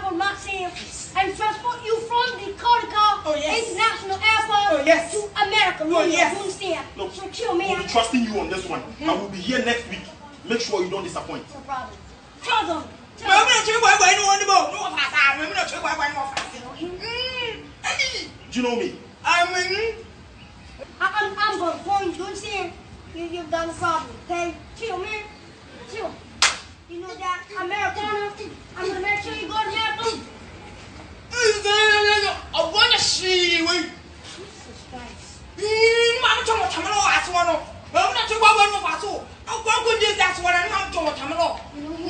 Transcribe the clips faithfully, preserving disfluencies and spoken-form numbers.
from Roxanne and transport you from the Kotka oh, yes. International Airport oh, yes. to America. Oh, yes. You understand? Look, so chill, man. I'll be trusting you on this one. Mm-hmm. I will be here next week. Make sure you don't disappoint. No problem. Tell them. Tell I'm them. not sure why I want to go. No, I'm not sure why I want to go. Do you know me? I'm in. I'm, I'm going to phone you. You understand? You, you've done a problem, okay? Chill, man. Chill. You know that Americana? I'm going to make sure you go to America. I want to see you. Jesus Christ. I'm talking about Tamalo. I swear. I'm not sure why I want to go. I'm going to do that. What I'm talking about Tamalo.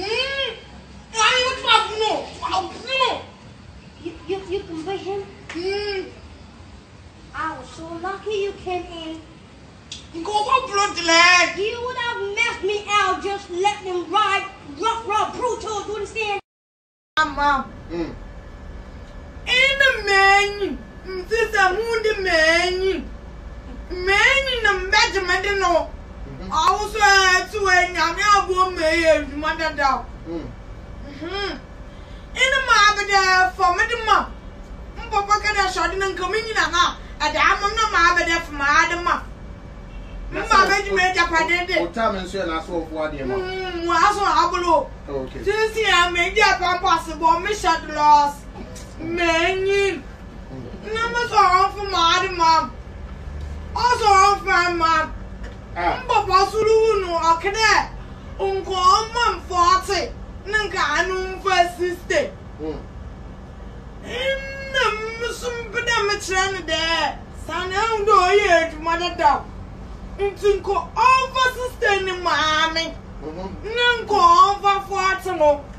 I don't know. You, you, you can beat him? Mm. I was so lucky you came in. Go on, bloodline. You would have messed me out just let them ride rough, rough, brutal. Do you understand? Mama. Mm. In the menu. This is the menu. Menu, the Benjamin, no. I was to a young woman, mother dog. Hmm. In the market for Madame. Papa can have shot and come in now. At the Amon Market from Madame. Mamma made a paddy. Time and so I saw for the amount. Hm, was on Okay. Since I made that impossible, Miss Shot loss. Many numbers are on for Madame. Also on for Mam. Papa Sulu, no, okay. Uncle, Mum, forty. Nanka, first sister. In the some pedametran there. Son, I'm going to mother dog. Uncle, over sister, mammy. Nanko, over forty.